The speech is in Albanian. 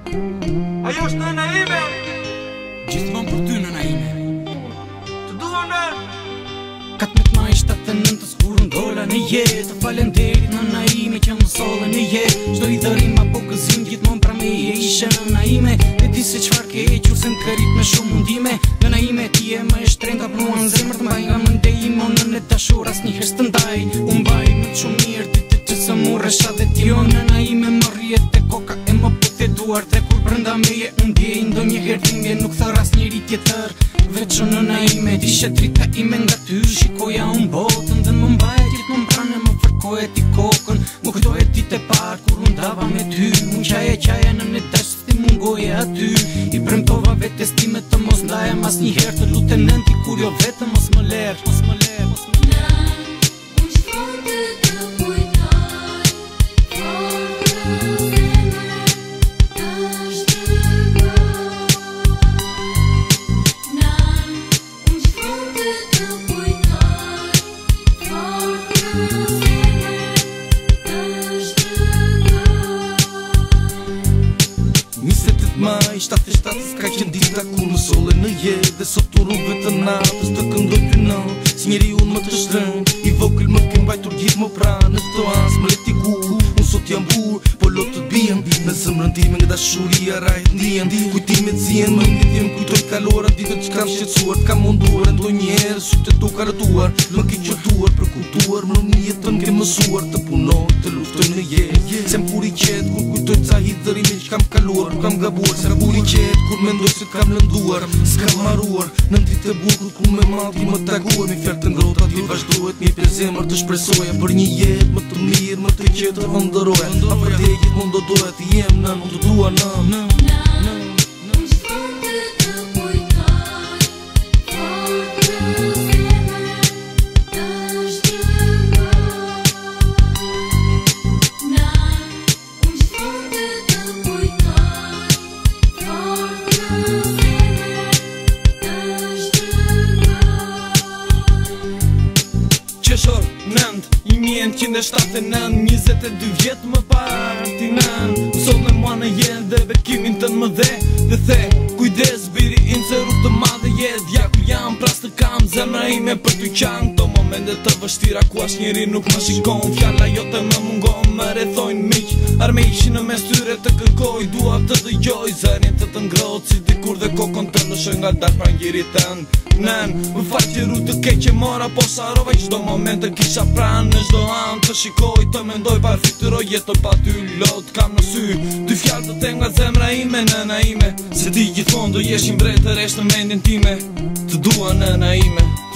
Ajo është nëna ime. Gjithmonë për ty nëna ime. Të dua në 14 maj 79 kur ndola në jetë. Falenderit nëna ime që më solle në jetë. Çdo i dhërim apo gëzim gjithmonë pra meje ishe nëna ime. E di se çfarë ke hequr se më kërit me shumë mundime. Nëna ime ti e më e shtrenjta për mua në zemër të mbaj. Nga mëndej ime o nënë e dashur asnjëherë s'të ndaj. Unë mbaj më shumë mirë ditët që së mu resha dhe ti o nëna ime më rrihet te koka e më puthe duar tre kur brenda meje unë ndjej ndonjëherë dhimbje nuk thër asnjëri tjetër veç o nëna ime ti she drita ime nga ty shikoja unë botën dhe më mbaj gjithmonë pranë më fërkoje ti kokën më kujtoje ditë e parë kur unë dava me ty unë qaja në ne dash ti mungoje aty i premtova vetes time të mos ndajem asnjëherë të lutem nënti kur jo vetëm mos më ler Maj 77 s'ka qenë dita kur më solle në jetë dhe sot u rrugëve të natës të këndoj ty në si njeri unë më të shtrëng i vogël më ke mbajtur gjithë më pranë në çdo as më leti ku unë sot jam bur po lot të bien në zemrën time nga dashuria rajt ndjen kujtimet zien më ndjen kujtoj kalorat ditët që kam shqetësuar kam munduar ndonjëherë sytë të duka rëtuar më ke qëtuar për kultuar më në jetën ke mësuar të punoj të luftoj në jetë sem kur i qetë kur kujtoj ca hidhërime që kam kaluar kur kam gabuar se kur i qetë kur mendoj se kam lënduar s'kam marruar në ditë e bukur kur me malti më taguar mi fjalë të ngrohta ti vazhdohet mi për zemër të shpresoja për një jetë më të mirë më të qetë të vëndëroja a për te gjithmonë do doja të jem në të dua në Qeshor, nënd, 1979, 22 vjetë më parë ti nën Sot me mua në jetë dhe bekimin të në më dhe the Kujdes biri im se rrugë të madhe jetë Ja ku jam pras të kam zemra ime për ty qanë Këto momente të vështira ku as njeri nuk më shikon Fjalla jote më mungon më rethojnë miq Arme ishi në mes tyre të kërkoj Dua të dëgjoj zërin të ngrot Si dikur dhe kokon të nëshoj nga dark pra njerit tënd Nën, më faqë që rrugë të keqe mora Po sarova i qdo moment të kisha pranë Në qdo anë të shikoj të mendoj Par fityroj jetoj pa ty lot kam në sy Ty fjallë të tem nga zemra ime nëna ime Se ti gjithmonë do jeshin bre të resht në mendin time Të dua nëna ime